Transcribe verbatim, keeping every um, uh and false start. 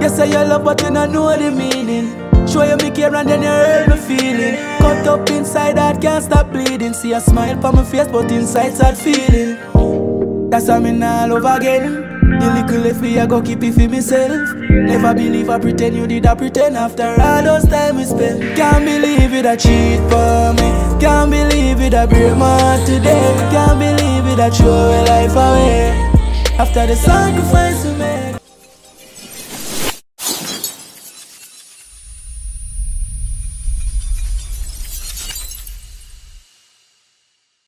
You say you love but you don't know the meaning. Show you me care and then you hurt me feeling. Cut up inside that can't stop bleeding. See a smile on my face but inside sad feeling. That's why me nah love again. The little left me I go keep it for myself. Never believe I pretend you did I pretend after all those time we spent. Can't believe it I cheat for me. Can't believe it I break my heart today. Can't believe it I throw away life away after the sacrifice we made.